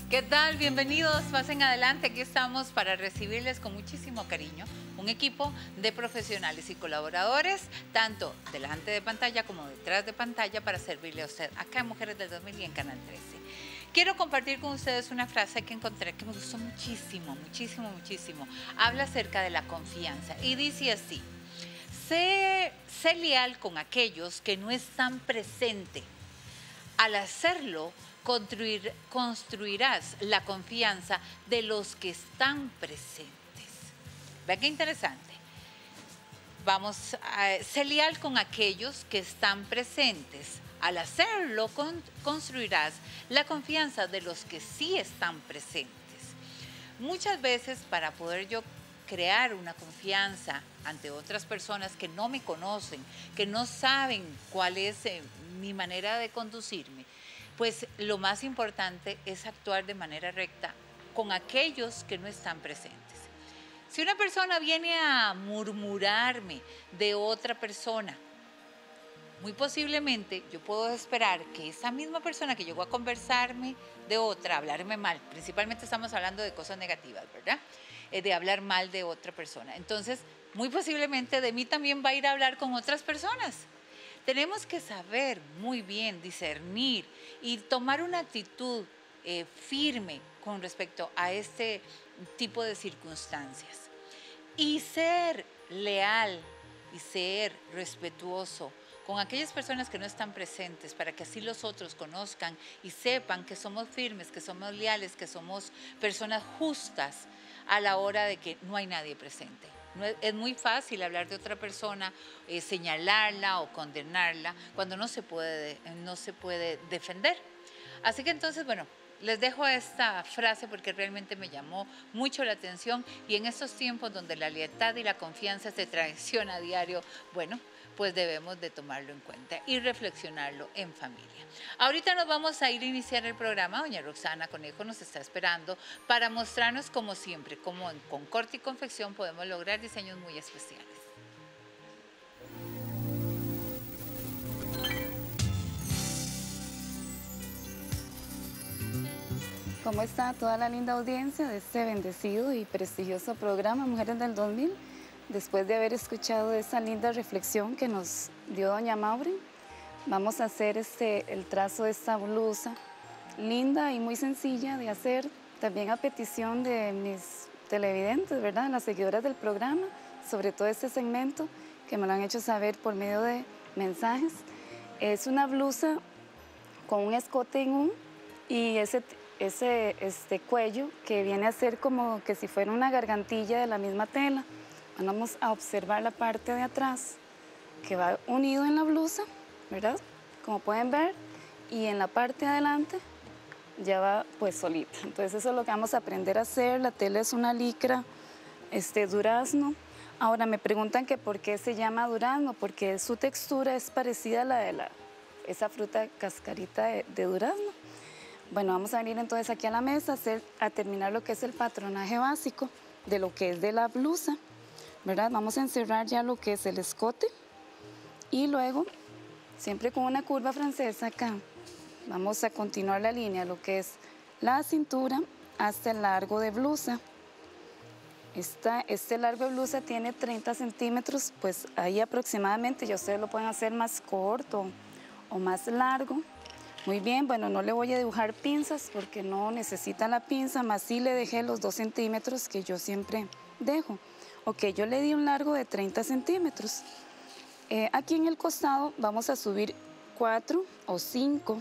¿Qué tal? Bienvenidos, pasen adelante. Aquí estamos para recibirles con muchísimo cariño un equipo de profesionales y colaboradores, tanto delante de pantalla como detrás de pantalla, para servirle a usted acá en Mujeres del 2000 y en Canal 13. Quiero compartir con ustedes una frase que encontré que me gustó muchísimo, muchísimo, muchísimo. Habla acerca de la confianza y dice así: sé leal con aquellos que no están presentes. Al hacerlo, construirás la confianza de los que están presentes. ¿Ve qué interesante? Vamos a ser leal con aquellos que están presentes. Al hacerlo, construirás la confianza de los que sí están presentes. Muchas veces, para poder yo crear una confianza ante otras personas que no me conocen, que no saben cuál es mi manera de conducirme, pues lo más importante es actuar de manera recta con aquellos que no están presentes. Si una persona viene a murmurarme de otra persona, muy posiblemente yo puedo esperar que esa misma persona que llegó a conversarme de otra, hablarme mal, principalmente estamos hablando de cosas negativas, ¿verdad? De hablar mal de otra persona. Entonces, muy posiblemente de mí también va a ir a hablar con otras personas. Tenemos que saber muy bien discernir y tomar una actitud firme con respecto a este tipo de circunstancias. Y ser leal y ser respetuoso con aquellas personas que no están presentes, para que así los otros conozcan y sepan que somos firmes, que somos leales, que somos personas justas a la hora de que no hay nadie presente. Es muy fácil hablar de otra persona, señalarla o condenarla cuando no se puede defender. Así que entonces, bueno, les dejo esta frase porque realmente me llamó mucho la atención, y en estos tiempos donde la lealtad y la confianza se traiciona a diario, bueno, pues debemos de tomarlo en cuenta y reflexionarlo en familia. Ahorita nos vamos a ir a iniciar el programa. Doña Roxana Conejo nos está esperando para mostrarnos, como siempre, cómo con corte y confección podemos lograr diseños muy especiales. ¿Cómo está toda la linda audiencia de este bendecido y prestigioso programa Mujeres del 2000? Después de haber escuchado esa linda reflexión que nos dio doña Maureen, vamos a hacer el trazo de esta blusa linda y muy sencilla de hacer, también a petición de mis televidentes, ¿verdad? Las seguidoras del programa, sobre todo este segmento, que me lo han hecho saber por medio de mensajes. Es una blusa con un escote en U y ese cuello que viene a ser como que si fuera una gargantilla de la misma tela. Vamos a observar la parte de atrás que va unido en la blusa, ¿verdad? Como pueden ver, y en la parte de adelante ya va pues solita. Entonces eso es lo que vamos a aprender a hacer. La tela es una licra durazno. Ahora me preguntan que por qué se llama durazno, porque su textura es parecida a la de esa fruta cascarita de durazno. Bueno, vamos a venir entonces aquí a la mesa a terminar lo que es el patronaje básico de lo que es de la blusa, ¿verdad? Vamos a encerrar ya lo que es el escote y luego, siempre con una curva francesa acá, vamos a continuar la línea, lo que es la cintura hasta el largo de blusa. Este largo de blusa tiene 30 centímetros, pues ahí aproximadamente, ya ustedes lo pueden hacer más corto o más largo. Muy bien, bueno, no le voy a dibujar pinzas porque no necesita la pinza, más sí le dejé los 2 centímetros que yo siempre dejo. Ok, yo le di un largo de 30 centímetros. Aquí en el costado vamos a subir 4 o 5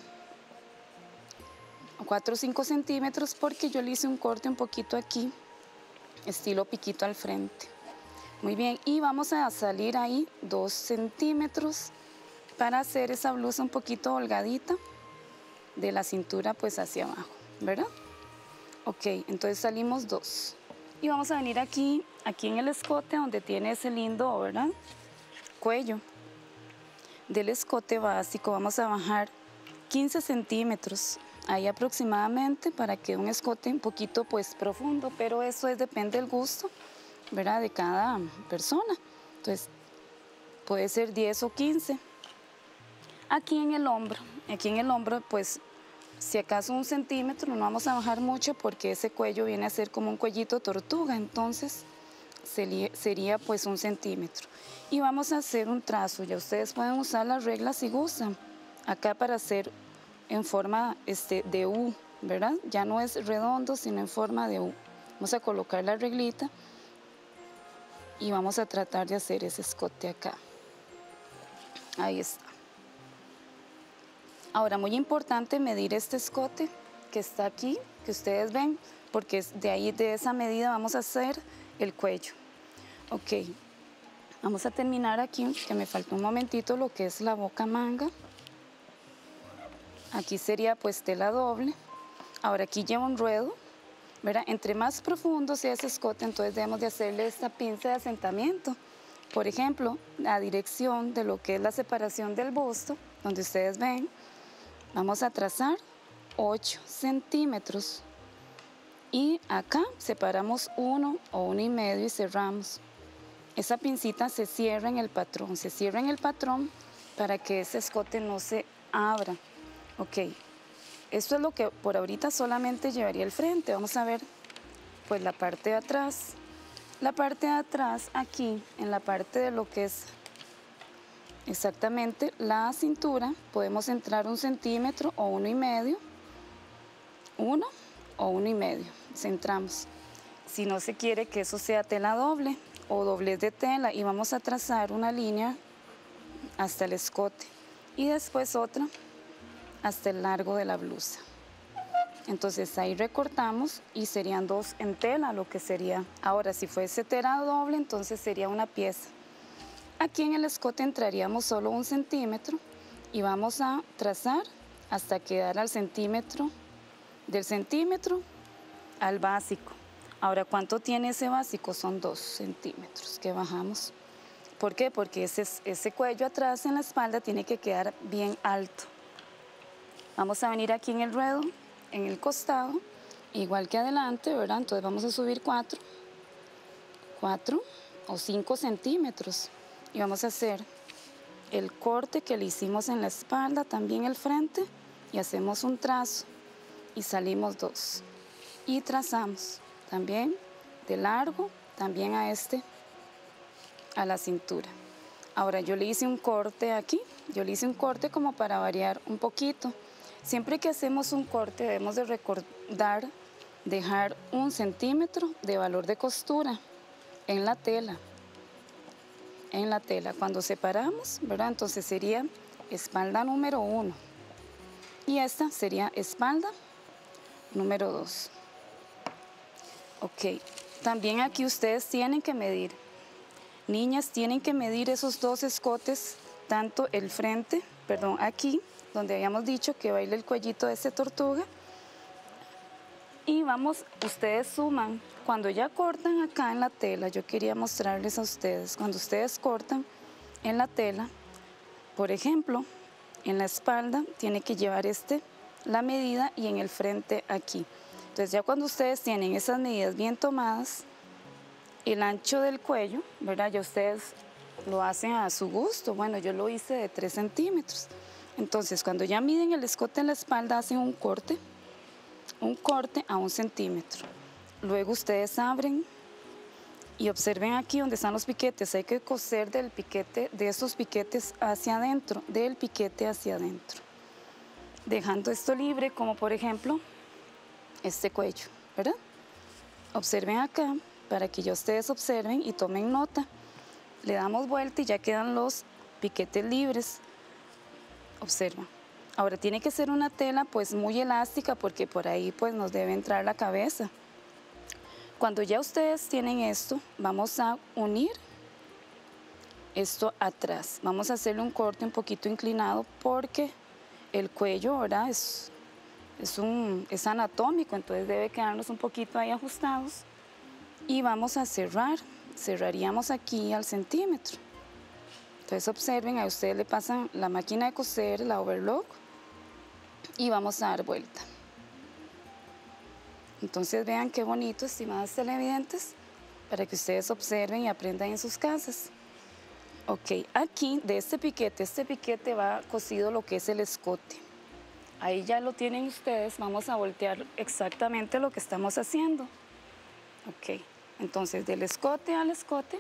centímetros porque yo le hice un corte un poquito aquí, estilo piquito al frente. Muy bien, y vamos a salir ahí 2 centímetros para hacer esa blusa un poquito holgadita de la cintura pues hacia abajo, ¿verdad? Ok, entonces salimos 2. Y vamos a venir aquí en el escote donde tiene ese lindo, ¿verdad? Cuello del escote básico. Vamos a bajar 15 centímetros, ahí aproximadamente, para que un escote un poquito pues profundo, pero eso depende del gusto, ¿verdad? De cada persona. Entonces puede ser 10 o 15. Aquí en el hombro pues Si acaso 1 centímetro, no vamos a bajar mucho porque ese cuello viene a ser como un cuellito tortuga, entonces sería pues 1 centímetro. Y vamos a hacer un trazo, ya ustedes pueden usar las reglas si gustan, acá para hacer en forma de U, ¿verdad? Ya no es redondo, sino en forma de U. Vamos a colocar la reglita y vamos a tratar de hacer ese escote acá. Ahí está. Ahora, muy importante medir este escote que está aquí, que ustedes ven, porque de ahí, de esa medida, vamos a hacer el cuello. Ok, vamos a terminar aquí, que me faltó un momentito, lo que es la boca manga. Aquí sería pues tela doble. Ahora aquí lleva un ruedo, ¿verdad? Entre más profundo sea ese escote, entonces debemos de hacerle esta pinza de asentamiento. Por ejemplo, la dirección de lo que es la separación del busto, donde ustedes ven, vamos a trazar 8 centímetros. Y acá separamos 1 o 1,5 y cerramos. Esa pincita se cierra en el patrón, para que ese escote no se abra. Ok, esto es lo que por ahorita solamente llevaría el frente. Vamos a ver pues la parte de atrás. La parte de atrás aquí, en la parte de lo que es exactamente la cintura, podemos entrar 1 centímetro o 1,5, 1 o 1,5, centramos. Si no se quiere que eso sea tela doble o doblez de tela, y vamos a trazar una línea hasta el escote y después otra hasta el largo de la blusa. Entonces ahí recortamos y serían 2 en tela, lo que sería. Ahora, si fuese tela doble, entonces sería una pieza. Aquí en el escote entraríamos solo 1 centímetro y vamos a trazar hasta quedar al centímetro, del centímetro al básico. Ahora, ¿cuánto tiene ese básico? Son 2 centímetros que bajamos. ¿Por qué? Porque ese cuello atrás en la espalda tiene que quedar bien alto. Vamos a venir aquí en el ruedo, en el costado, igual que adelante, ¿verdad? Entonces vamos a subir 4 o 5 centímetros y vamos a hacer el corte que le hicimos en la espalda, también el frente, y hacemos un trazo y salimos 2 y trazamos también de largo, también a la cintura. Ahora yo le hice un corte aquí, como para variar un poquito. Siempre que hacemos un corte debemos de recordar dejar 1 centímetro de valor de costura en la tela. Cuando separamos, ¿verdad? Entonces sería espalda número 1 y esta sería espalda número 2. Ok, también aquí ustedes tienen que medir, niñas, tienen que medir esos 2 escotes, tanto el frente, aquí, donde habíamos dicho que va a ir el cuellito de ese tortuga. Y ustedes suman, cuando ya cortan acá en la tela, yo quería mostrarles a ustedes, cuando ustedes cortan en la tela, por ejemplo, en la espalda tiene que llevar la medida y en el frente aquí. Entonces ya cuando ustedes tienen esas medidas bien tomadas, el ancho del cuello, ¿verdad? Ya ustedes lo hacen a su gusto. Bueno, yo lo hice de 3 centímetros. Entonces, cuando ya miden el escote en la espalda, hacen un corte a 1 centímetro. Luego ustedes abren y observen aquí donde están los piquetes. Hay que coser de estos piquetes hacia adentro, del piquete hacia adentro, dejando esto libre, como por ejemplo este cuello, ¿verdad? Observen acá, para que ya ustedes observen y tomen nota. Le damos vuelta y ya quedan los piquetes libres. Observa. Ahora tiene que ser una tela pues muy elástica, porque por ahí pues nos debe entrar la cabeza. Cuando ya ustedes tienen esto, vamos a unir esto atrás. Vamos a hacerle un corte un poquito inclinado porque el cuello, ¿verdad? Es anatómico, entonces debe quedarnos un poquito ahí ajustados. Y vamos a cerrar. Cerraríamos aquí al centímetro. Entonces observen, a ustedes le pasan la máquina de coser, la overlock, y vamos a dar vuelta. Entonces vean qué bonito, estimadas televidentes, para que ustedes observen y aprendan en sus casas. Ok, aquí de este piquete va cosido lo que es el escote. Ahí ya lo tienen ustedes, vamos a voltear exactamente lo que estamos haciendo. Ok, entonces del escote al escote,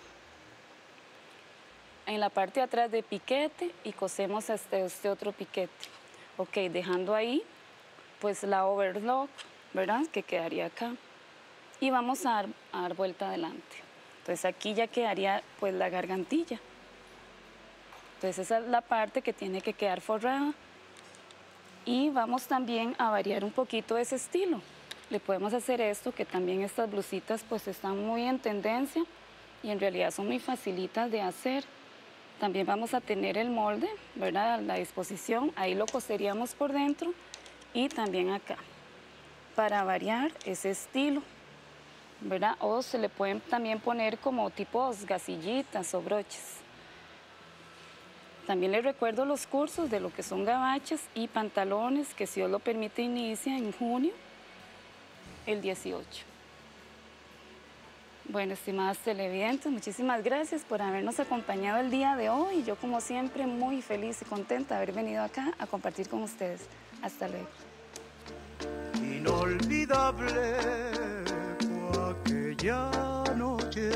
en la parte de atrás de piquete y cosemos hasta este otro piquete. Ok, dejando ahí pues la overlock, ¿verdad? Que quedaría acá. Y vamos a dar vuelta adelante. Entonces aquí ya quedaría pues la gargantilla. Entonces esa es la parte que tiene que quedar forrada. Y vamos también a variar un poquito ese estilo. Le podemos hacer esto, que también estas blusitas pues están muy en tendencia y en realidad son muy facilitas de hacer. También vamos a tener el molde, ¿verdad? A la disposición, ahí lo coseríamos por dentro y también acá, para variar ese estilo, ¿verdad? O se le pueden también poner como tipos gasillitas o broches. También les recuerdo los cursos de lo que son gabachas y pantalones, que si Dios lo permite inicia en junio, el 18. Bueno, estimadas televidentes, muchísimas gracias por habernos acompañado el día de hoy. Yo, como siempre, muy feliz y contenta de haber venido acá a compartir con ustedes. Hasta luego. Inolvidable fue aquella noche.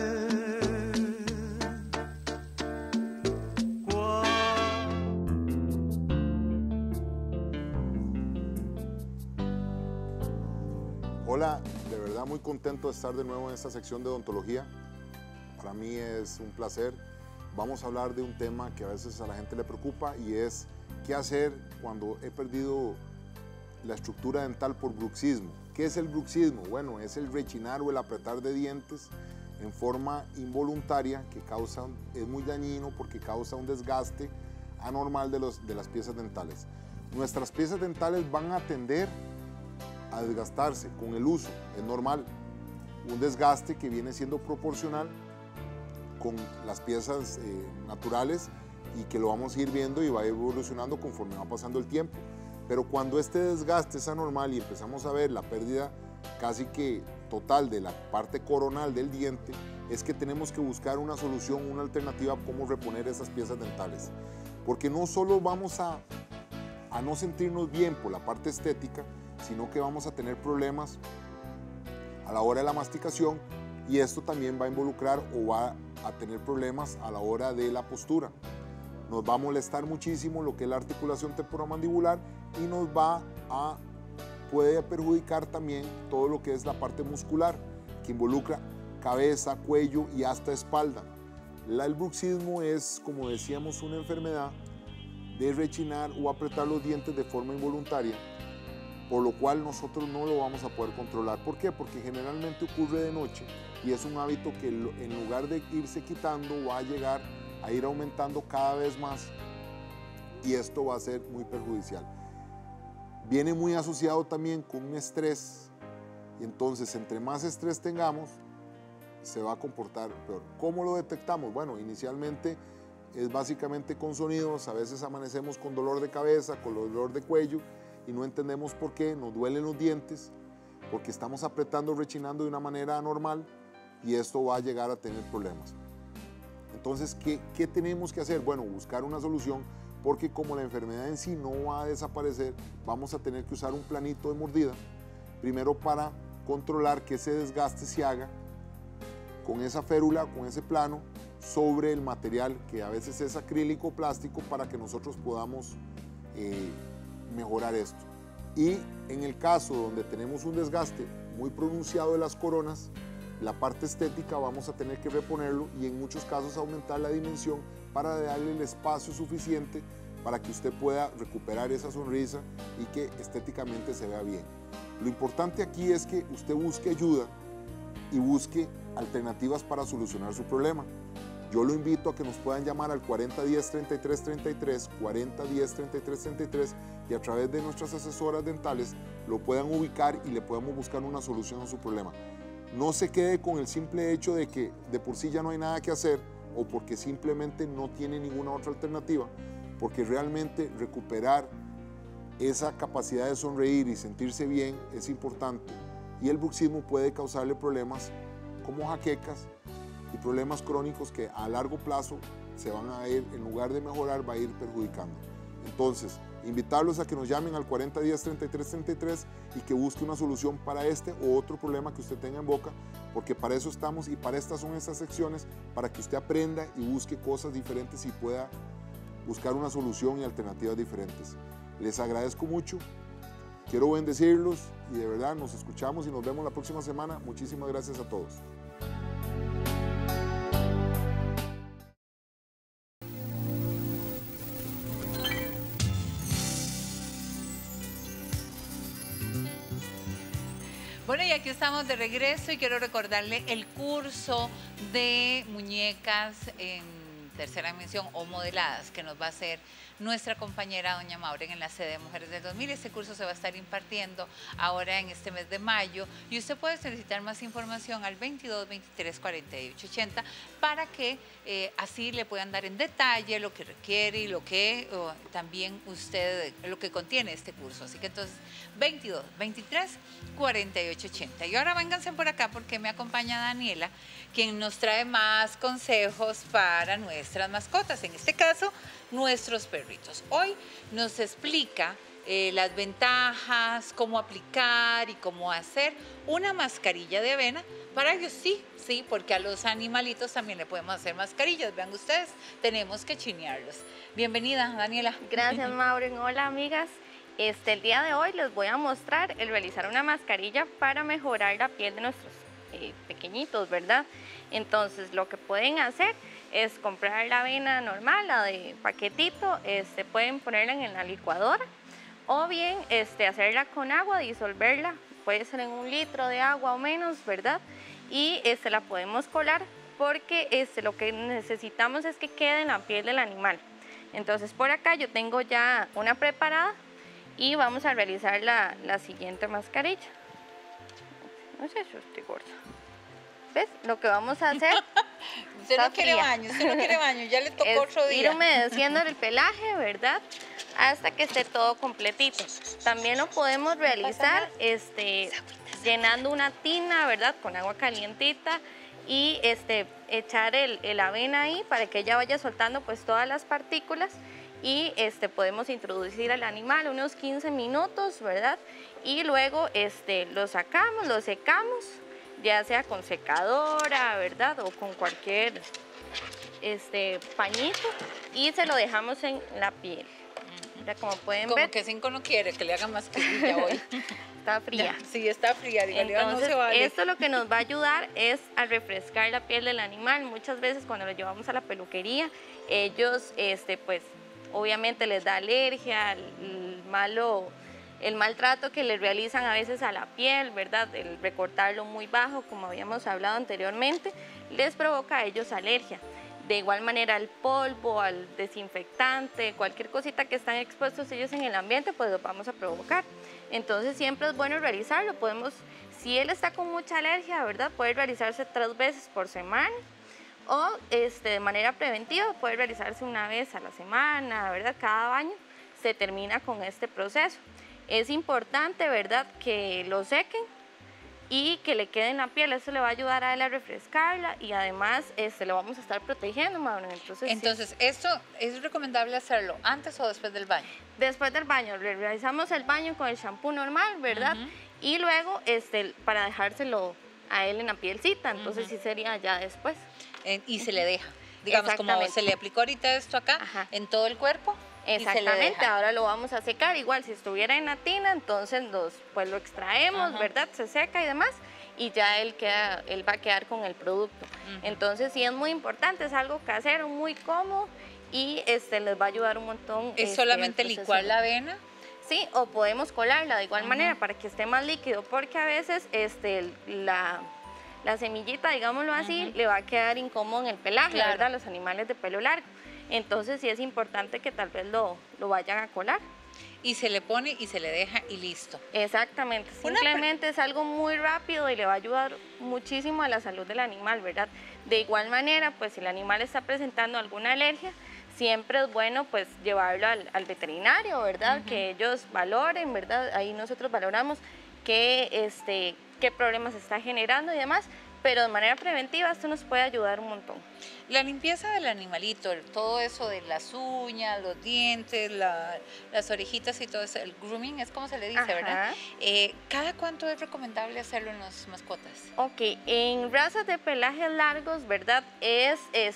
Hola, de verdad muy contento de estar de nuevo en esta sección de odontología. Para mí es un placer. Vamos a hablar de un tema que a veces a la gente le preocupa y es qué hacer cuando he perdido la estructura dental por bruxismo. ¿Qué es el bruxismo? Bueno, es el rechinar o el apretar de dientes en forma involuntaria que es muy dañino porque causa un desgaste anormal de las piezas dentales. Nuestras piezas dentales van a tender a desgastarse con el uso, es normal. Un desgaste que viene siendo proporcional con las piezas naturales y que lo vamos a ir viendo y va evolucionando conforme va pasando el tiempo. Pero cuando este desgaste es anormal y empezamos a ver la pérdida casi que total de la parte coronal del diente, es que tenemos que buscar una solución, una alternativa a cómo reponer esas piezas dentales. Porque no solo vamos a no sentirnos bien por la parte estética, sino que vamos a tener problemas a la hora de la masticación y esto también va a involucrar o va a tener problemas a la hora de la postura. Nos va a molestar muchísimo lo que es la articulación temporomandibular y puede perjudicar también todo lo que es la parte muscular, que involucra cabeza, cuello y hasta espalda. El bruxismo es, como decíamos, una enfermedad de rechinar o apretar los dientes de forma involuntaria, por lo cual nosotros no lo vamos a poder controlar. ¿Por qué? Porque generalmente ocurre de noche y es un hábito que en lugar de irse quitando va a llegar a ir aumentando cada vez más y esto va a ser muy perjudicial. Viene muy asociado también con un estrés y entonces entre más estrés tengamos se va a comportar peor. ¿Cómo lo detectamos? Bueno, inicialmente es básicamente con sonidos, a veces amanecemos con dolor de cabeza, con dolor de cuello y no entendemos por qué, nos duelen los dientes, porque estamos apretando, rechinando de una manera anormal y esto va a llegar a tener problemas. Entonces, ¿qué tenemos que hacer? Bueno, buscar una solución, porque como la enfermedad en sí no va a desaparecer, vamos a tener que usar un planito de mordida, primero para controlar que ese desgaste se haga con esa férula, con ese plano, sobre el material que a veces es acrílico o plástico para que nosotros podamos mejorar esto. Y en el caso donde tenemos un desgaste muy pronunciado de las coronas, la parte estética vamos a tener que reponerlo y en muchos casos aumentar la dimensión para darle el espacio suficiente para que usted pueda recuperar esa sonrisa y que estéticamente se vea bien. Lo importante aquí es que usted busque ayuda y busque alternativas para solucionar su problema. Yo lo invito a que nos puedan llamar al 4010-3333, 4010-3333 y a través de nuestras asesoras dentales lo puedan ubicar y le podamos buscar una solución a su problema. No se quede con el simple hecho de que de por sí ya no hay nada que hacer o porque simplemente no tiene ninguna otra alternativa, porque realmente recuperar esa capacidad de sonreír y sentirse bien es importante y el bruxismo puede causarle problemas como jaquecas y problemas crónicos que a largo plazo se van a ir, en lugar de mejorar, va a ir perjudicando. Entonces, Invitarlos a que nos llamen al 4010-3333 y que busque una solución para este o otro problema que usted tenga en boca, porque para eso estamos y para estas son estas secciones, para que usted aprenda y busque cosas diferentes y pueda buscar una solución y alternativas diferentes. Les agradezco mucho, quiero bendecirlos y de verdad nos escuchamos y nos vemos la próxima semana. Muchísimas gracias a todos. Bueno, y aquí estamos de regreso y quiero recordarle el curso de muñecas en tercera dimensión o modeladas que nos va a hacer nuestra compañera doña Mauren en la sede de Mujeres del 2000. Este curso se va a estar impartiendo ahora en este mes de mayo y usted puede solicitar más información al 22 23 48 80 para que así le puedan dar en detalle lo que requiere y lo que también usted, lo que contiene este curso. Así que entonces 22 23 48 80. Y ahora vénganse por acá porque me acompaña Daniela, quien nos trae más consejos para nuestras mascotas, en este caso nuestros perritos. Hoy nos explica las ventajas, cómo aplicar y cómo hacer una mascarilla de avena para ellos. Sí, porque a los animalitos también le podemos hacer mascarillas. Vean ustedes, tenemos que chinearlos. Bienvenida, Daniela. Gracias, Maureen. Hola, amigas. El día de hoy les voy a mostrar el realizar una mascarilla para mejorar la piel de nuestros pequeñitos, ¿verdad? Entonces, lo que pueden hacer es comprar la avena normal, la de paquetito, pueden ponerla en la licuadora o bien hacerla con agua, disolverla, puede ser en 1 litro de agua o menos, ¿verdad? Y la podemos colar porque lo que necesitamos es que quede en la piel del animal. Entonces, por acá yo tengo ya una preparada y vamos a realizar la siguiente mascarilla. No sé si estoy gorda. ¿Ves? Lo que vamos a hacer... Usted no quiere baño, ya le tocó otro día. Ir humedeciendo el pelaje, ¿verdad? Hasta que esté todo completito. También lo podemos realizar llenando una tina, ¿verdad? Con agua calientita y echar el avena ahí para que ella vaya soltando pues todas las partículas y podemos introducir al animal unos 15 minutos, ¿verdad? Y luego lo sacamos, lo secamos, ya sea con secadora, ¿verdad? O con cualquier pañito y se lo dejamos en la piel. Ya como pueden ver. Como que Cinco no quiere que le hagan mascarilla hoy. Está fría. Sí, está fría. Entonces, no se vale. esto lo que nos va a ayudar es a refrescar la piel del animal. Muchas veces cuando lo llevamos a la peluquería, ellos, pues, obviamente les da alergia, el maltrato que le realizan a veces a la piel, ¿verdad? El recortarlo muy bajo, como habíamos hablado anteriormente, les provoca a ellos alergia. De igual manera al polvo, al desinfectante, cualquier cosita que están expuestos ellos en el ambiente, pues los vamos a provocar. Entonces siempre es bueno realizarlo. Si él está con mucha alergia, ¿verdad? Puede realizarse 3 veces por semana o de manera preventiva puede realizarse 1 vez a la semana, ¿verdad? Cada baño se termina con este proceso. Es importante, ¿verdad?, que lo sequen y que le quede en la piel. Eso le va a ayudar a él a refrescarla y además lo vamos a estar protegiendo, Mauro. Entonces sí. ¿Esto es recomendable hacerlo antes o después del baño? Después del baño. Realizamos el baño con el shampoo normal, ¿verdad? Y luego para dejárselo a él en la pielcita. Entonces sí sería ya después. Y se le deja. Digamos, como se le aplicó ahorita esto acá, en todo el cuerpo. Exactamente, ahora lo vamos a secar. Igual si estuviera en la tina, entonces pues lo extraemos, ¿verdad? Se seca y demás, y ya él va a quedar con el producto. Entonces sí es muy importante, es algo casero, muy cómodo y les va a ayudar un montón. ¿Es solamente licuar la avena? Sí, o podemos colarla de igual manera para que esté más líquido, porque a veces la semillita, digámoslo así, le va a quedar incómodo en el pelaje, ¿verdad? Los animales de pelo largo. Entonces sí es importante que tal vez lo vayan a colar. Y se le pone y se le deja y listo. Exactamente, simplemente es algo muy rápido y le va a ayudar muchísimo a la salud del animal, ¿verdad? De igual manera, pues si el animal está presentando alguna alergia, siempre es bueno pues llevarlo al veterinario, ¿verdad? Que ellos valoren, ¿verdad? Ahí nosotros valoramos qué problemas está generando y demás, pero de manera preventiva esto nos puede ayudar un montón. La limpieza del animalito, todo eso de las uñas, los dientes, las orejitas y todo eso, el grooming es como se le dice, Ajá. ¿verdad? ¿Cada cuánto es recomendable hacerlo en las mascotas? Ok, en razas de pelajes largos, ¿verdad? Es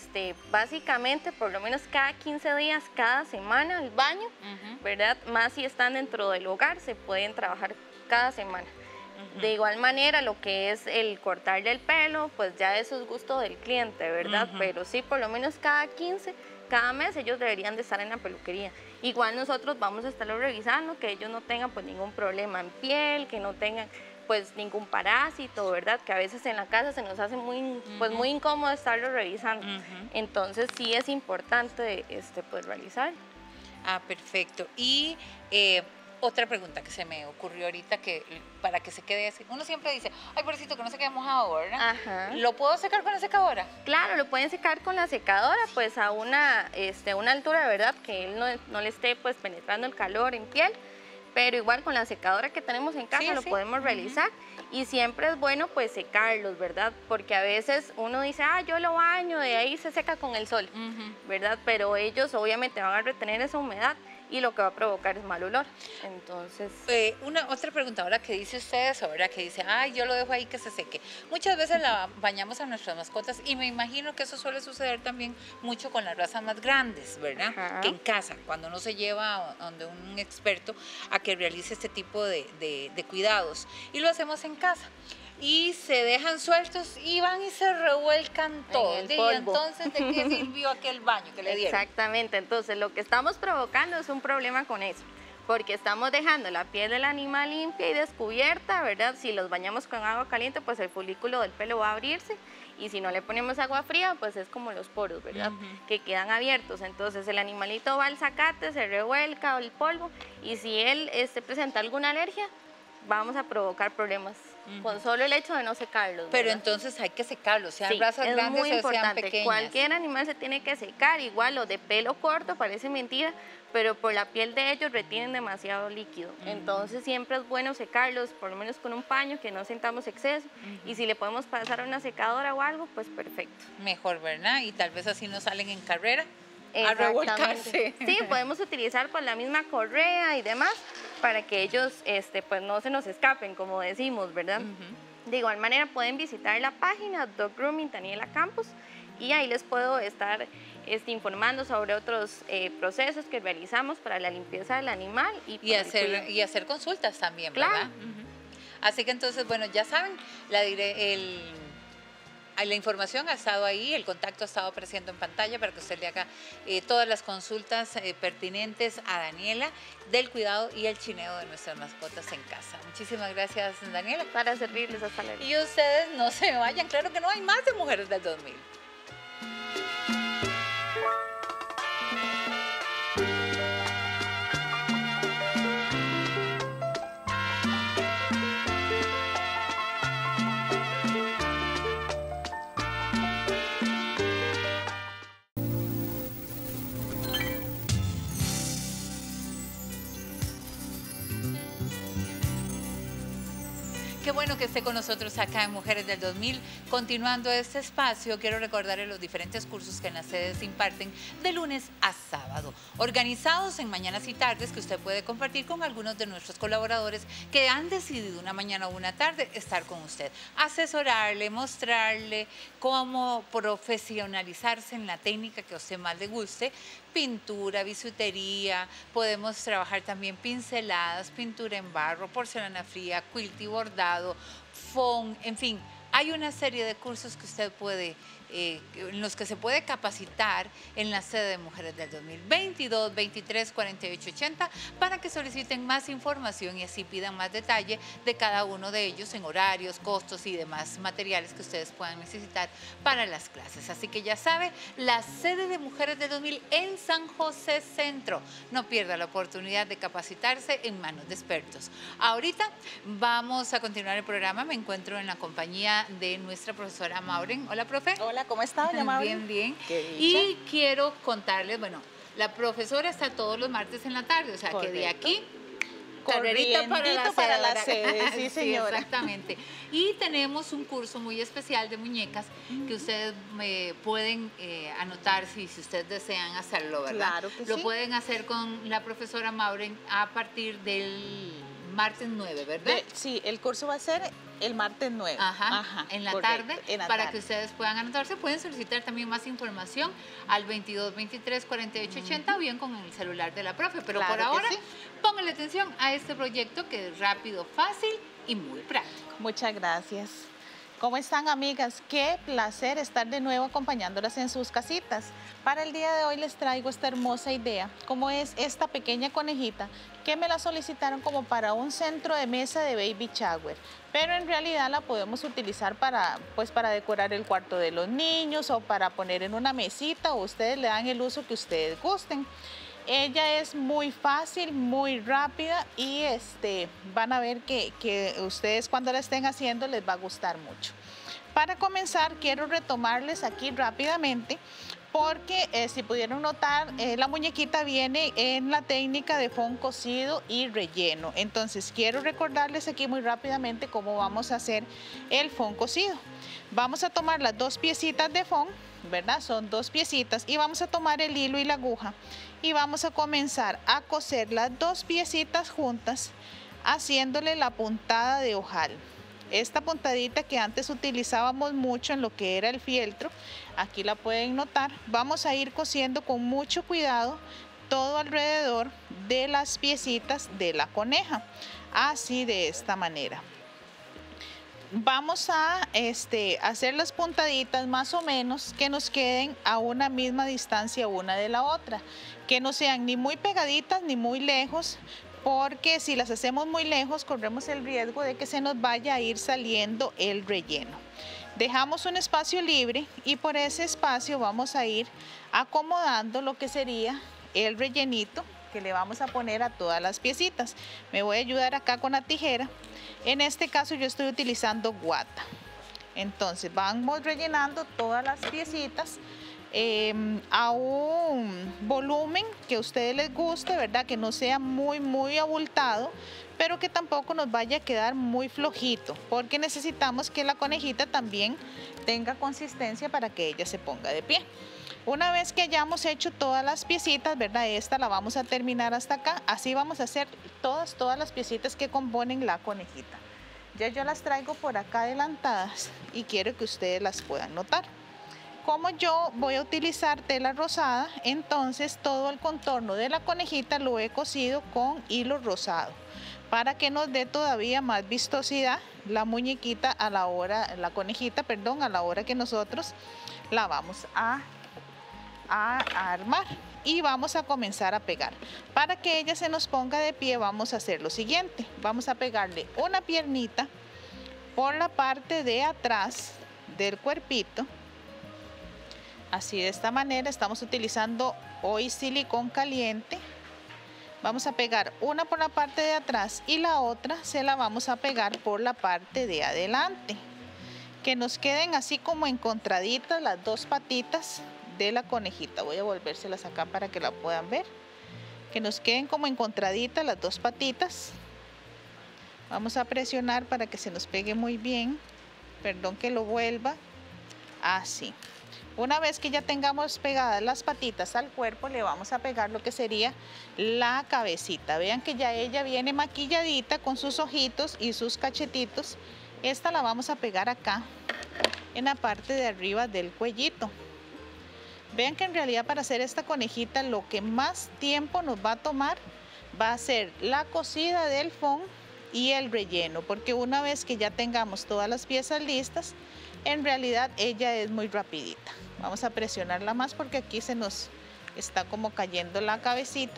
básicamente por lo menos cada 15 días, cada semana el baño, ¿verdad? Más si están dentro del hogar, se pueden trabajar cada semana. De igual manera, lo que es el cortarle el pelo, pues ya eso es gusto del cliente, ¿verdad? Pero sí, por lo menos cada 15, cada mes ellos deberían de estar en la peluquería. Igual nosotros vamos a estarlo revisando, que ellos no tengan pues ningún problema en piel, que no tengan pues ningún parásito, ¿verdad? Que a veces en la casa se nos hace muy, pues, muy incómodo estarlo revisando. Entonces sí es importante pues realizarlo. Ah, perfecto. Y otra pregunta que se me ocurrió ahorita, que para que se quede así. Uno siempre dice, ay, pobrecito, que no se quede mojado, ¿verdad? Ajá. ¿Lo puedo secar con la secadora? Claro, lo pueden secar con la secadora, pues a una altura, ¿verdad? Que él no le esté pues penetrando el calor en piel, pero igual con la secadora que tenemos en casa lo podemos realizar. Y siempre es bueno pues secarlos, ¿verdad? Porque a veces uno dice, ah, yo lo baño, de ahí se seca con el sol, ¿verdad? Pero ellos obviamente van a retener esa humedad y lo que va a provocar es mal olor. Entonces... otra pregunta ahora que dice usted eso, ¿verdad? Que dice, ay, yo lo dejo ahí que se seque. Muchas veces bañamos a nuestras mascotas y me imagino que eso suele suceder también mucho con las razas más grandes, ¿verdad? Ajá. Que en casa, cuando uno se lleva a donde un experto a que realice este tipo de cuidados. Y lo hacemos en casa. Y se dejan sueltos y van y se revuelcan todo. el Y polvo. entonces, ¿de qué sirvió aquel baño que le dieron? Exactamente, entonces lo que estamos provocando es un problema con eso, porque estamos dejando la piel del animal limpia y descubierta, ¿verdad? Si los bañamos con agua caliente, pues el folículo del pelo va a abrirse, y si no le ponemos agua fría, pues es como los poros, ¿verdad? Que quedan abiertos. Entonces el animalito va al zacate, se revuelca el polvo, y si él presenta alguna alergia, vamos a provocar problemas con solo el hecho de no secarlos. Pero ¿verdad? entonces hay que secarlos, sean Sí, razas es grandes muy o sean importante. pequeñas. Cualquier animal se tiene que secar, igual los de pelo corto, parece mentira, pero por la piel de ellos retienen demasiado líquido. Entonces siempre es bueno secarlos, por lo menos con un paño, que no sentamos exceso, y si le podemos pasar a una secadora o algo, pues perfecto. Mejor, ¿verdad? Y tal vez así no salen en carrera a Exactamente. revolcarse. Sí, podemos utilizar pues la misma correa y demás para que ellos pues no se nos escapen, como decimos, ¿verdad? De igual manera pueden visitar la página Dog Grooming Daniela Campos, y ahí les puedo estar informando sobre otros procesos que realizamos para la limpieza del animal y hacer consultas también, Claro. ¿verdad? Así que entonces, bueno, ya saben, la información ha estado ahí, el contacto ha estado apareciendo en pantalla para que usted le haga todas las consultas pertinentes a Daniela del cuidado y el chineo de nuestras mascotas en casa. Muchísimas gracias, Daniela. para servirles hasta la Y ustedes no se vayan, claro que no, hay más de Mujeres del 2000. Qué bueno que esté con nosotros acá en Mujeres del 2000. Continuando este espacio, quiero recordarles los diferentes cursos que en las sedes se imparten de lunes a sábado, organizados en mañanas y tardes, que usted puede compartir con algunos de nuestros colaboradores que han decidido una mañana o una tarde estar con usted, asesorarle, mostrarle cómo profesionalizarse en la técnica que a usted más le guste, pintura, bisutería, podemos trabajar también pinceladas, pintura en barro, porcelana fría, quilt y bordado, foam, en fin, hay una serie de cursos que usted puede, en los que se puede capacitar en la sede de Mujeres del 2022, 23, 48, 80, para que soliciten más información y así pidan más detalle de cada uno de ellos en horarios, costos y demás materiales que ustedes puedan necesitar para las clases. Así que ya sabe, la sede de Mujeres del 2000 en San José Centro. No pierda la oportunidad de capacitarse en manos de expertos. Ahorita vamos a continuar el programa. Me encuentro en la compañía de nuestra profesora Maureen. Hola, profe. Hola, ¿cómo está, doña Maureen? Bien, bien. Qué dicha. Y quiero contarles, bueno, la profesora está todos los martes en la tarde, o sea, que de Correcto. aquí Carrerita para la sede, sí, señora. Exactamente. Y tenemos un curso muy especial de muñecas que ustedes pueden anotar si ustedes desean hacerlo, ¿verdad? Claro que Lo sí. pueden hacer con la profesora Maureen a partir del martes 9, ¿verdad? Sí, el curso va a ser el martes 9. Ajá, en la correcto, tarde, en la para tarde. que ustedes puedan anotarse. Pueden solicitar también más información al 22 23 48 80 o bien con el celular de la profe. Pero Claro por que ahora, sí. pónganle atención a este proyecto que es rápido, fácil y muy práctico. Muchas gracias. ¿Cómo están, amigas? Qué placer estar de nuevo acompañándolas en sus casitas. Para el día de hoy les traigo esta hermosa idea, como es esta pequeña conejita que me la solicitaron como para un centro de mesa de baby shower, pero en realidad la podemos utilizar para decorar el cuarto de los niños o para poner en una mesita, o ustedes le dan el uso que ustedes gusten. Ella es muy fácil, muy rápida y van a ver que ustedes cuando la estén haciendo les va a gustar mucho. Para comenzar, quiero retomarles aquí rápidamente porque si pudieron notar, la muñequita viene en la técnica de fond cocido y relleno. Entonces, quiero recordarles aquí muy rápidamente cómo vamos a hacer el fond cocido. Vamos a tomar las dos piecitas de fond, ¿verdad? Son dos piecitas y vamos a tomar el hilo y la aguja y vamos a comenzar a coser las dos piecitas juntas haciéndole la puntada de ojal. Esta puntadita que antes utilizábamos mucho en lo que era el fieltro, aquí la pueden notar. Vamos a ir cosiendo con mucho cuidado todo alrededor de las piecitas de la coneja, así de esta manera. Vamos a hacer las puntaditas más o menos que nos queden a una misma distancia una de la otra, que no sean ni muy pegaditas ni muy lejos, porque si las hacemos muy lejos corremos el riesgo de que se nos vaya a ir saliendo el relleno. Dejamos un espacio libre y por ese espacio vamos a ir acomodando lo que sería el rellenito que le vamos a poner a todas las piecitas. Me voy a ayudar acá con la tijera. En este caso yo estoy utilizando guata. Entonces vamos rellenando todas las piecitas a un volumen que a ustedes les guste, ¿verdad? Que no sea muy abultado, pero que tampoco nos vaya a quedar muy flojito, porque necesitamos que la conejita también tenga consistencia para que ella se ponga de pie. Una vez que hayamos hecho todas las piecitas, ¿verdad? Esta la vamos a terminar hasta acá. Así vamos a hacer todas las piecitas que componen la conejita. Ya yo las traigo por acá adelantadas y quiero que ustedes las puedan notar. Como yo voy a utilizar tela rosada, entonces todo el contorno de la conejita lo he cosido con hilo rosado para que nos dé todavía más vistosidad la muñequita a la hora, la conejita, perdón, a la hora que nosotros la vamos a armar y vamos a comenzar a pegar. Para que ella se nos ponga de pie vamos a hacer lo siguiente, vamos a pegarle una piernita por la parte de atrás del cuerpito, así de esta manera. Estamos utilizando hoy silicón caliente. Vamos a pegar una por la parte de atrás y la otra se la vamos a pegar por la parte de adelante, que nos queden así como encontraditas las dos patitas de la conejita. Voy a volvérselas acá para que la puedan ver, que nos queden como encontraditas las dos patitas. Vamos a presionar para que se nos pegue muy bien, perdón que lo vuelva, así. Una vez que ya tengamos pegadas las patitas al cuerpo, le vamos a pegar lo que sería la cabecita. Vean que ya ella viene maquilladita con sus ojitos y sus cachetitos. Esta la vamos a pegar acá en la parte de arriba del cuellito. Vean que en realidad para hacer esta conejita lo que más tiempo nos va a tomar va a ser la cosida del fond y el relleno, porque una vez que ya tengamos todas las piezas listas, en realidad ella es muy rapidita. Vamos a presionarla más porque aquí se nos está como cayendo la cabecita.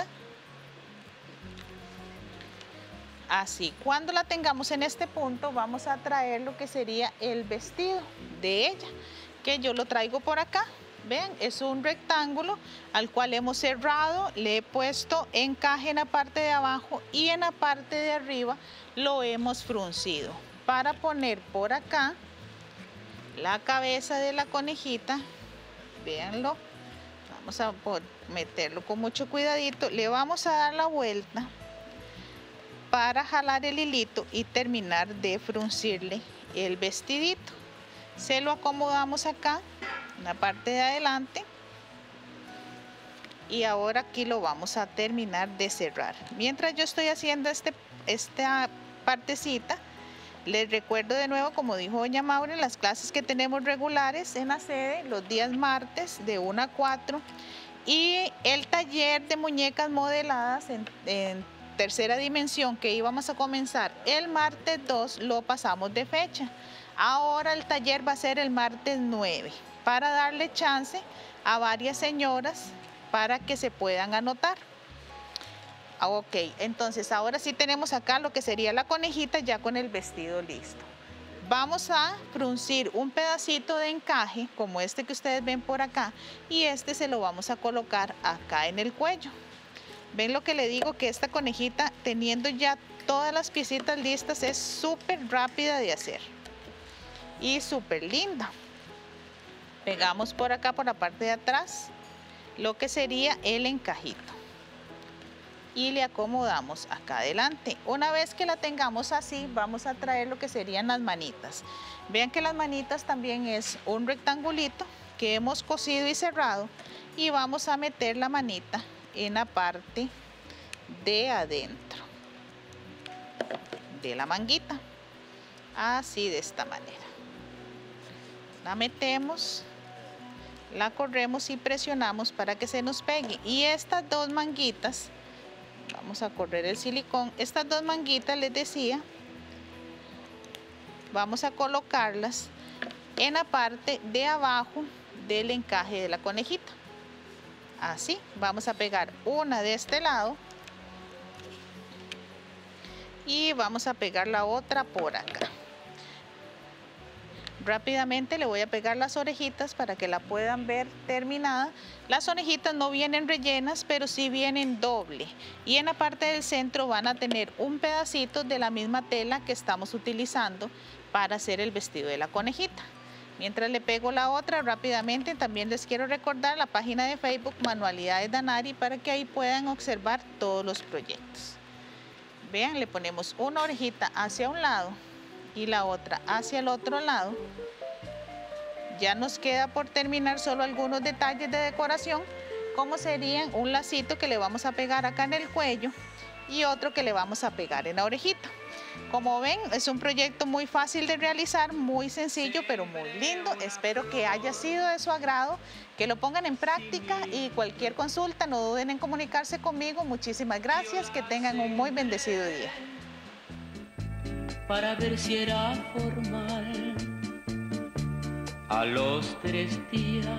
Así, cuando la tengamos en este punto vamos a traer lo que sería el vestido de ella, que yo lo traigo por acá. Vean, es un rectángulo al cual hemos cerrado, le he puesto encaje en la parte de abajo y en la parte de arriba lo hemos fruncido para poner por acá la cabeza de la conejita. Véanlo, vamos a meterlo con mucho cuidadito, le vamos a dar la vuelta para jalar el hilito y terminar de fruncirle el vestidito. Se lo acomodamos acá, en la parte de adelante. Y ahora aquí lo vamos a terminar de cerrar. Mientras yo estoy haciendo esta partecita, les recuerdo de nuevo, como dijo doña Maure, las clases que tenemos regulares en la sede los días martes de 1 a 4 y el taller de muñecas modeladas en tercera dimensión que íbamos a comenzar el martes 2 lo pasamos de fecha. Ahora el taller va a ser el martes 9 para darle chance a varias señoras para que se puedan anotar. Ok, entonces ahora sí tenemos acá lo que sería la conejita ya con el vestido listo. Vamos a fruncir un pedacito de encaje como este que ustedes ven por acá y este se lo vamos a colocar acá en el cuello. ¿Ven lo que le digo? Que esta conejita, teniendo ya todas las piecitas listas, es súper rápida de hacer y súper linda. Pegamos por acá, por la parte de atrás, lo que sería el encajito. Y le acomodamos acá adelante. Una vez que la tengamos así, vamos a traer lo que serían las manitas. Vean que las manitas también es un rectangulito que hemos cosido y cerrado y vamos a meter la manita en la parte de adentro de la manguita, así de esta manera. La metemos, la corremos y presionamos para que se nos pegue. Y estas dos manguitas, vamos a correr el silicón, estas dos manguitas les decía, vamos a colocarlas en la parte de abajo del encaje de la conejita. Así, vamos a pegar una de este lado y vamos a pegar la otra por acá. Rápidamente le voy a pegar las orejitas para que la puedan ver terminada. Las orejitas no vienen rellenas, pero sí vienen doble. Y en la parte del centro van a tener un pedacito de la misma tela que estamos utilizando para hacer el vestido de la conejita. Mientras le pego la otra rápidamente, también les quiero recordar la página de Facebook Manualidades Danari para que ahí puedan observar todos los proyectos. Vean, le ponemos una orejita hacia un lado y la otra hacia el otro lado. Ya nos queda por terminar solo algunos detalles de decoración, como serían un lacito que le vamos a pegar acá en el cuello y otro que le vamos a pegar en la orejita. Como ven, es un proyecto muy fácil de realizar, muy sencillo, pero muy lindo. Espero que haya sido de su agrado, que lo pongan en práctica y cualquier consulta, no duden en comunicarse conmigo. Muchísimas gracias, que tengan un muy bendecido día. Para ver si era formal a los 3 días.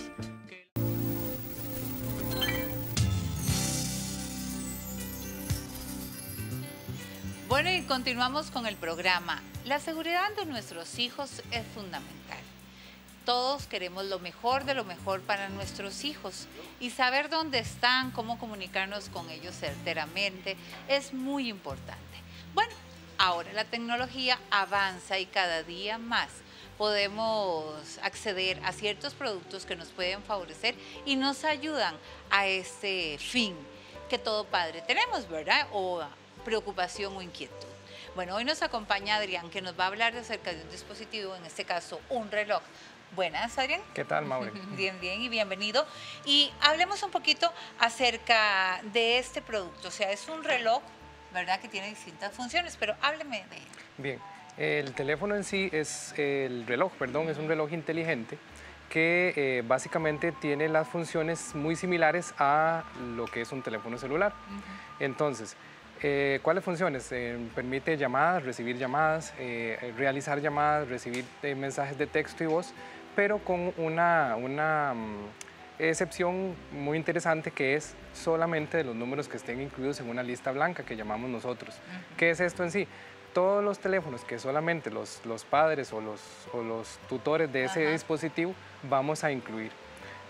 Bueno, y continuamos con el programa. La seguridad de nuestros hijos es fundamental. Todos queremos lo mejor de lo mejor para nuestros hijos y saber dónde están, cómo comunicarnos con ellos certeramente es muy importante. Bueno, ahora la tecnología avanza y cada día más podemos acceder a ciertos productos que nos pueden favorecer y nos ayudan a ese fin que todo padre tenemos, ¿verdad? O preocupación o inquietud. Bueno, hoy nos acompaña Adrián, que nos va a hablar acerca de un dispositivo, en este caso un reloj. Buenas, Adrián. ¿Qué tal, Maure? Bien, bien y bienvenido. Y hablemos un poquito acerca de este producto. O sea, es un reloj, ¿verdad?, que tiene distintas funciones, pero hábleme de él. Bien, el teléfono en sí es el reloj, perdón, es un reloj inteligente que básicamente tiene las funciones muy similares a lo que es un teléfono celular. Entonces, ¿cuáles funciones? Permite llamadas, recibir llamadas, realizar llamadas, recibir mensajes de texto y voz, pero con una excepción muy interesante que es solamente de los números que estén incluidos en una lista blanca que llamamos nosotros. ¿Qué es esto en sí? Todos los teléfonos que solamente los padres o los tutores de ese dispositivo vamos a incluir.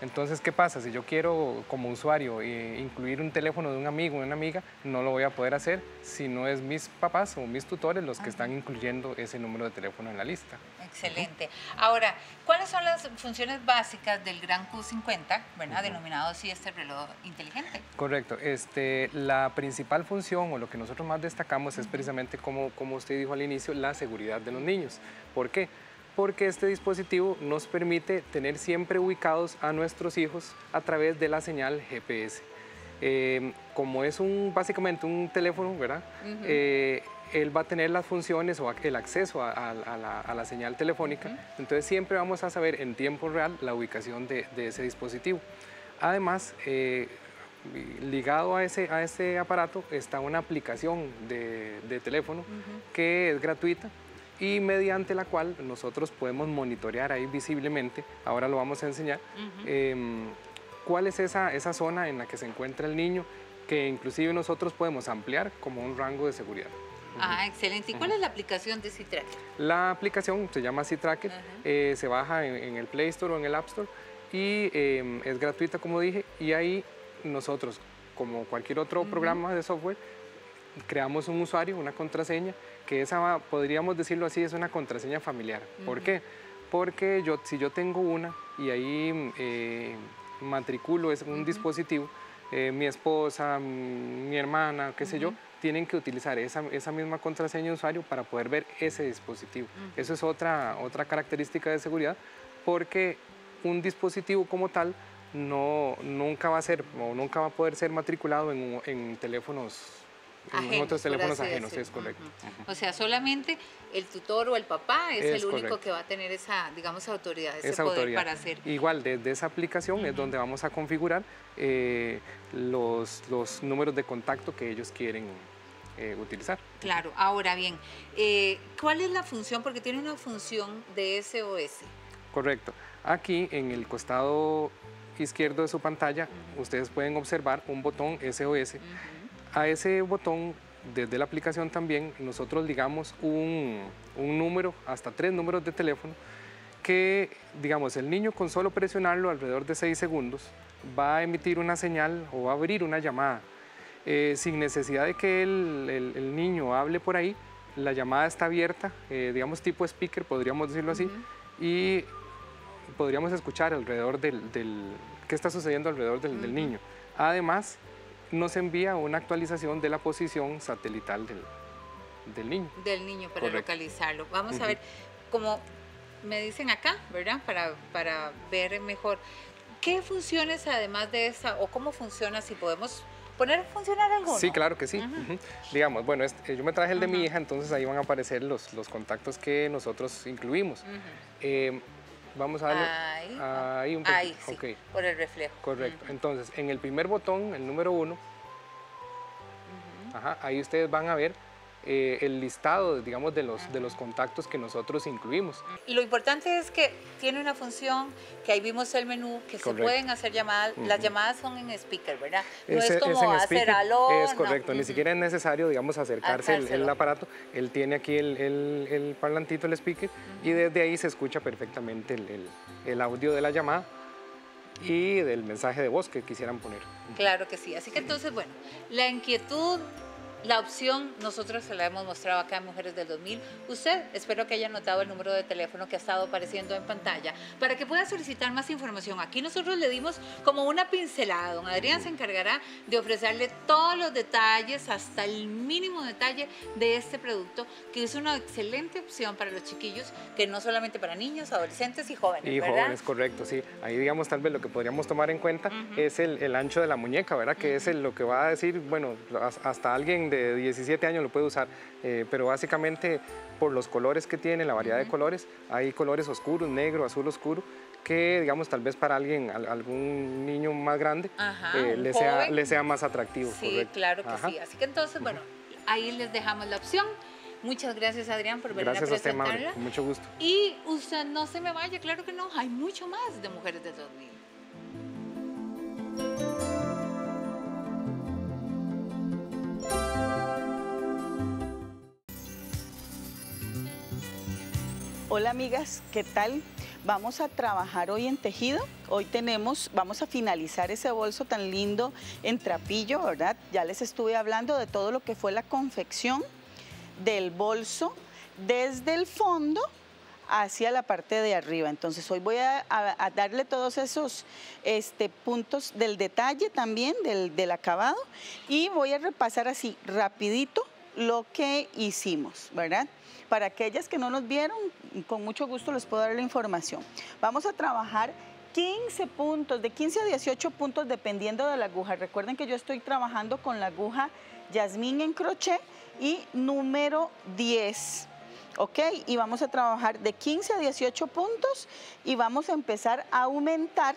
Entonces, ¿qué pasa? Si yo quiero como usuario incluir un teléfono de un amigo o una amiga, no lo voy a poder hacer si no es mis papás o mis tutores los que están incluyendo ese número de teléfono en la lista. Excelente. Ahora, ¿cuáles son las funciones básicas del Gran Q50, ¿verdad? Denominado así este reloj inteligente? Correcto. La principal función o lo que nosotros más destacamos es precisamente, como usted dijo al inicio, la seguridad de los niños. ¿Por qué? Porque este dispositivo nos permite tener siempre ubicados a nuestros hijos a través de la señal GPS. Como es básicamente un teléfono, ¿verdad? Él va a tener las funciones o el acceso a la señal telefónica, entonces siempre vamos a saber en tiempo real la ubicación de ese dispositivo. Además, ligado a ese aparato está una aplicación de teléfono que es gratuita y mediante la cual nosotros podemos monitorear ahí visiblemente, ahora lo vamos a enseñar, cuál es esa zona en la que se encuentra el niño, que inclusive nosotros podemos ampliar como un rango de seguridad. Ah, excelente. ¿Y cuál es la aplicación de C-Tracker? La aplicación se llama C-Tracker, se baja en el Play Store o en el App Store y es gratuita, como dije, y ahí nosotros, como cualquier otro programa de software, creamos un usuario, una contraseña, que esa, podríamos decirlo así, es una contraseña familiar. ¿Por qué? Porque si yo tengo una y ahí matriculo un dispositivo, mi esposa, mi hermana, qué sé yo, tienen que utilizar esa misma contraseña de usuario para poder ver ese dispositivo. Eso es otra característica de seguridad, porque un dispositivo como tal nunca va a poder ser matriculado en teléfonos ajenos, en otros teléfonos ajenos, es correcto. O sea, solamente el tutor o el papá es el único correcto. que va a tener esa, digamos, autoridad, ese esa poder autoridad. para hacer. Igual, desde esa aplicación es donde vamos a configurar los números de contacto que ellos quieren utilizar. Claro, ahora bien, ¿cuál es la función? Porque tiene una función de SOS. Correcto. Aquí en el costado izquierdo de su pantalla, ustedes pueden observar un botón SOS. A ese botón, desde la aplicación también, nosotros ligamos un número, hasta 3 números de teléfono, que, digamos, el niño con solo presionarlo alrededor de 6 segundos va a emitir una señal o va a abrir una llamada. Sin necesidad de que el niño hable por ahí, la llamada está abierta, digamos tipo speaker, podríamos decirlo así, y podríamos escuchar alrededor qué está sucediendo alrededor del niño. Además, nos envía una actualización de la posición satelital del niño. Del niño, para Correcto. localizarlo. Vamos a ver, como me dicen acá, ¿verdad? Para ver mejor. ¿Qué funciones además de esa, o cómo funciona, si podemos poner a funcionar alguno? Sí, claro que sí. Digamos, bueno, yo me traje el de mi hija, entonces ahí van a aparecer los contactos que nosotros incluimos. Vamos a darle ahí un poquito. Ahí, sí, okay. por el reflejo. Correcto. Entonces, en el primer botón, el número 1, ahí ustedes van a ver el listado, digamos, de los contactos que nosotros incluimos. Lo importante es que tiene una función, que ahí vimos el menú, que Correcto. se pueden hacer llamadas. Las llamadas son en speaker, ¿verdad? No Es es como en hacer speaker, aló. es correcto, ni siquiera es necesario, digamos, acercarse el aparato. Él tiene aquí el parlantito, el speaker, y desde ahí se escucha perfectamente el audio de la llamada y del mensaje de voz que quisieran poner. Claro que sí. Así que entonces, bueno, la inquietud, la opción, nosotros se la hemos mostrado acá en Mujeres del 2000. Usted, espero que haya notado el número de teléfono que ha estado apareciendo en pantalla para que pueda solicitar más información. Aquí nosotros le dimos como una pincelada. Don Adrián se encargará de ofrecerle todos los detalles, hasta el mínimo detalle de este producto, que es una excelente opción para los chiquillos, que no solamente para niños, adolescentes y jóvenes, Y ¿verdad? jóvenes, correcto, sí. Ahí, digamos, tal vez lo que podríamos tomar en cuenta es el ancho de la muñeca, ¿verdad? Que es lo que va a decir, bueno, hasta alguien de 17 años lo puede usar, pero básicamente por los colores que tiene, la variedad de colores, hay colores oscuros, negro, azul oscuro, que, digamos, tal vez para algún niño más grande le sea más atractivo. Sí, correcto. claro que sí. Así que entonces, bueno, ahí les dejamos la opción. Muchas gracias, Adrián, por venir a presentarla. Gracias a usted, Maure, con mucho gusto. Y usted no se me vaya, claro que no, hay mucho más de Mujeres del 2000. Hola amigas, ¿qué tal? Vamos a trabajar hoy en tejido. Hoy vamos a finalizar ese bolso tan lindo en trapillo, ¿verdad? Ya les estuve hablando de todo lo que fue la confección del bolso desde el fondo hacia la parte de arriba. Entonces hoy voy a darle todos esos puntos del detalle también, del acabado, y voy a repasar así rapidito lo que hicimos, ¿verdad? Para aquellas que no nos vieron, con mucho gusto les puedo dar la información. Vamos a trabajar 15 puntos, de 15 a 18 puntos dependiendo de la aguja. Recuerden que yo estoy trabajando con la aguja Yasmín en crochet y número 10, ¿ok? Y vamos a trabajar de 15 a 18 puntos y vamos a empezar a aumentar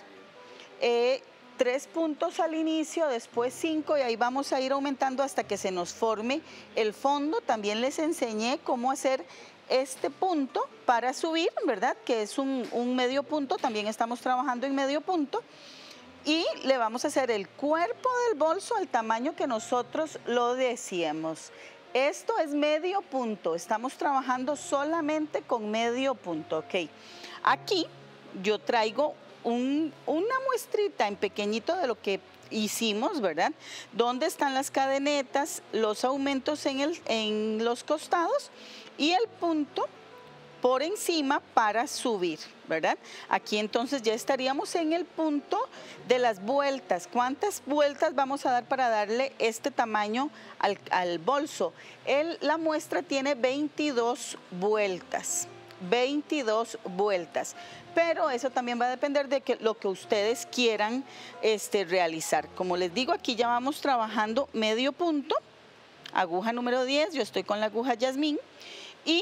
3 puntos al inicio, después 5 y ahí vamos a ir aumentando hasta que se nos forme el fondo. También les enseñé cómo hacer este punto para subir, ¿verdad? Que es un medio punto, también estamos trabajando en medio punto. Y le vamos a hacer el cuerpo del bolso al tamaño que nosotros lo deseemos. Esto es medio punto, estamos trabajando solamente con medio punto, ¿ok? Aquí yo traigo una muestrita en pequeñito de lo que hicimos, ¿verdad? Donde están las cadenetas, los aumentos en los costados y el punto por encima para subir, ¿verdad? Aquí entonces ya estaríamos en el punto de las vueltas. ¿Cuántas vueltas vamos a dar para darle este tamaño al bolso? La muestra tiene 22 vueltas. 22 vueltas, pero eso también va a depender de lo que ustedes quieran realizar. Como les digo, aquí ya vamos trabajando medio punto, aguja número 10, yo estoy con la aguja Yasmín y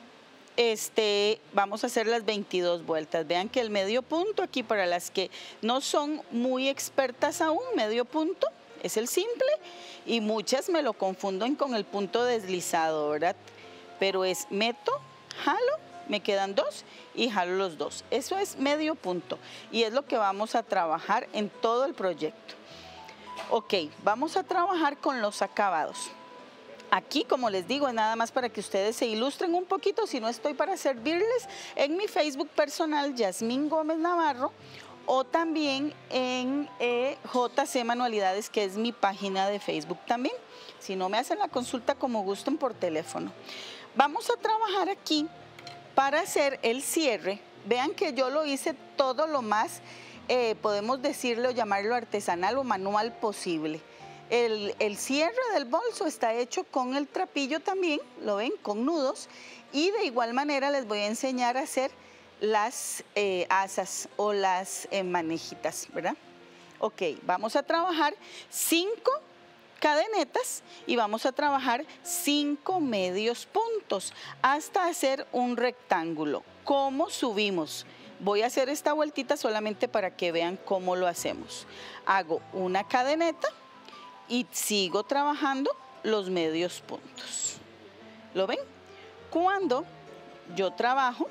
vamos a hacer las 22 vueltas. Vean que el medio punto aquí, para las que no son muy expertas aún, medio punto es el simple y muchas me lo confunden con el punto deslizado, ¿verdad? Pero es meto, jalo, me quedan 2 y jalo los 2. Eso es medio punto y es lo que vamos a trabajar en todo el proyecto. Ok, vamos a trabajar con los acabados. Aquí, como les digo, es nada más para que ustedes se ilustren un poquito, si no estoy para servirles en mi Facebook personal, Yasmín Gómez Navarro, o también en JC Manualidades, que es mi página de Facebook también. Si no, me hacen la consulta como gusten por teléfono. Vamos a trabajar aquí para hacer el cierre. Vean que yo lo hice todo lo más, podemos decirlo, llamarlo artesanal o manual posible. El cierre del bolso está hecho con el trapillo también, lo ven, con nudos. Y de igual manera les voy a enseñar a hacer las asas o las manejitas, ¿verdad? Ok, vamos a trabajar 5 cadenetas y vamos a trabajar 5 medios puntos hasta hacer un rectángulo. ¿Cómo subimos? Voy a hacer esta vueltita solamente para que vean cómo lo hacemos. Hago una cadeneta y sigo trabajando los medios puntos. ¿Lo ven? Cuando yo trabajo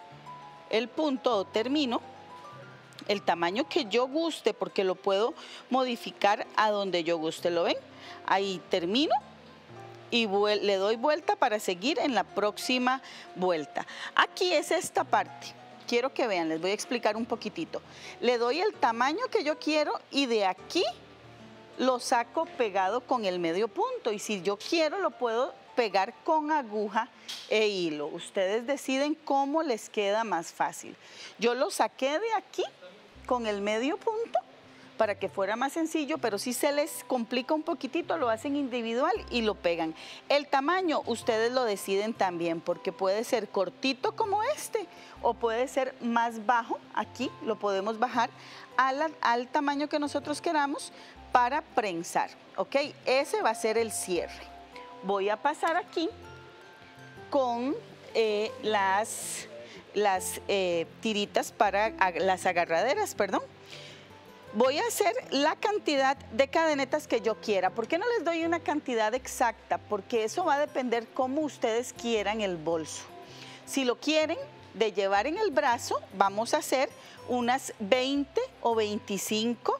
el punto o termino, el tamaño que yo guste, porque lo puedo modificar a donde yo guste, ¿lo ven? Ahí termino y le doy vuelta para seguir en la próxima vuelta. Aquí es esta parte. Quiero que vean, les voy a explicar un poquitito. Le doy el tamaño que yo quiero y de aquí lo saco pegado con el medio punto. Y si yo quiero, lo puedo pegar con aguja e hilo. Ustedes deciden cómo les queda más fácil. Yo lo saqué de aquí con el medio punto para que fuera más sencillo, pero si se les complica un poquitito, lo hacen individual y lo pegan. El tamaño ustedes lo deciden también, porque puede ser cortito como este o puede ser más bajo. Aquí lo podemos bajar al tamaño que nosotros queramos para prensar, ¿ok? Ese va a ser el cierre. Voy a pasar aquí con las tiritas para las agarraderas, perdón. Voy a hacer la cantidad de cadenetas que yo quiera. ¿Por qué no les doy una cantidad exacta? Porque eso va a depender cómo ustedes quieran el bolso. Si lo quieren de llevar en el brazo, vamos a hacer unas 20 o 25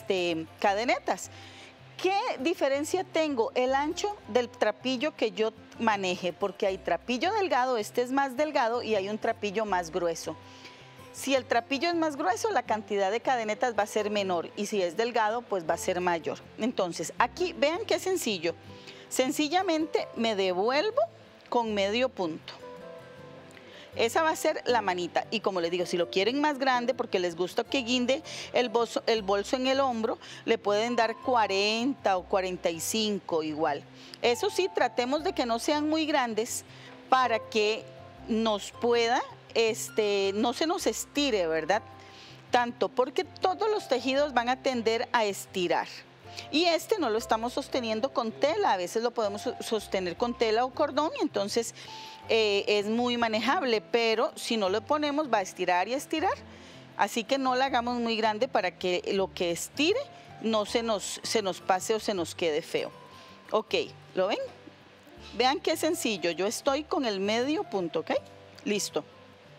cadenetas. ¿Qué diferencia tengo? El ancho del trapillo que yo maneje, porque hay trapillo delgado, este es más delgado y hay un trapillo más grueso. Si el trapillo es más grueso, la cantidad de cadenetas va a ser menor y si es delgado, pues va a ser mayor. Entonces, aquí vean qué sencillo. Sencillamente me devuelvo con medio punto. Esa va a ser la manita y como les digo, si lo quieren más grande porque les gusta que guinde el bolso en el hombro, le pueden dar 40 o 45 igual. Eso sí, tratemos de que no sean muy grandes para que nos pueda, no se nos estire, ¿verdad? Tanto porque todos los tejidos van a tender a estirar. Y no lo estamos sosteniendo con tela, a veces lo podemos sostener con tela o cordón, y entonces es muy manejable, pero si no lo ponemos va a estirar y estirar, así que no la hagamos muy grande para que lo que estire no se nos pase o se nos quede feo. Ok, ¿lo ven? Vean qué sencillo, yo estoy con el medio punto, ¿ok? Listo.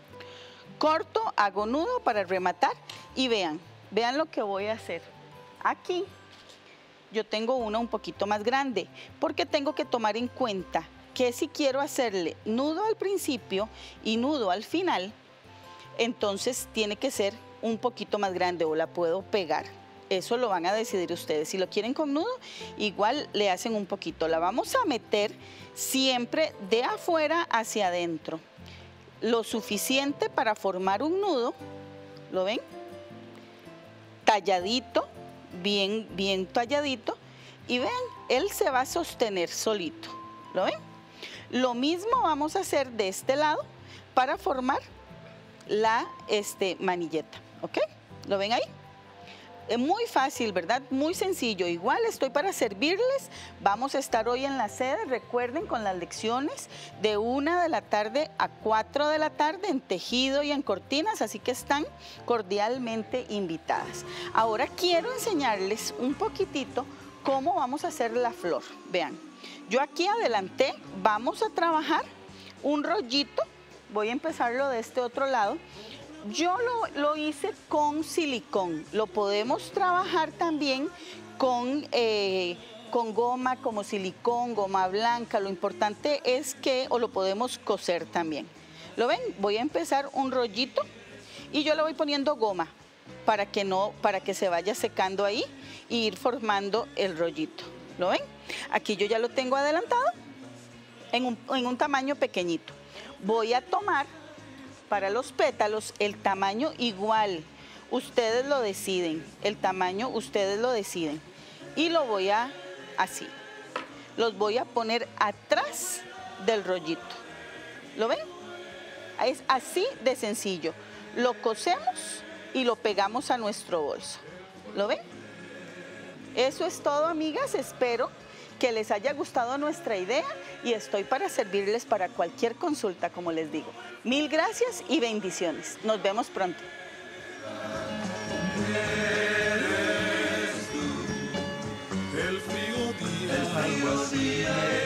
Corto, hago nudo para rematar y vean lo que voy a hacer. Aquí yo tengo una un poquito más grande porque tengo que tomar en cuenta que si quiero hacerle nudo al principio y nudo al final, entonces tiene que ser un poquito más grande o la puedo pegar. Eso lo van a decidir ustedes. Si lo quieren con nudo, igual le hacen un poquito. La vamos a meter siempre de afuera hacia adentro. Lo suficiente para formar un nudo, ¿lo ven? Talladito, bien talladito. Y ven, él se va a sostener solito, ¿lo ven? Lo mismo vamos a hacer de este lado para formar la manilleta, ¿ok? ¿Lo ven ahí? Es muy fácil, ¿verdad? Muy sencillo. Igual estoy para servirles. Vamos a estar hoy en la sede, recuerden, con las lecciones de 1 de la tarde a 4 de la tarde en tejido y en cortinas, así que están cordialmente invitadas. Ahora quiero enseñarles un poquitito cómo vamos a hacer la flor. Vean, yo aquí adelanté, vamos a trabajar un rollito. Voy a empezarlo de este otro lado. Yo lo hice con silicón, lo podemos trabajar también con goma como silicón, goma blanca, lo importante es que, o lo podemos coser también. ¿Lo ven? Voy a empezar un rollito y yo le voy poniendo goma para que se vaya secando ahí e ir formando el rollito. ¿Lo ven? Aquí yo ya lo tengo adelantado en un tamaño pequeñito. Voy a tomar para los pétalos el tamaño igual, ustedes lo deciden, el tamaño ustedes lo deciden. Y lo voy a, así, los voy a poner atrás del rollito. ¿Lo ven? Es así de sencillo. Lo cosemos y lo pegamos a nuestro bolso. ¿Lo ven? Eso es todo, amigas, espero que les haya gustado nuestra idea y estoy para servirles para cualquier consulta, como les digo. Mil gracias y bendiciones. Nos vemos pronto. El frío día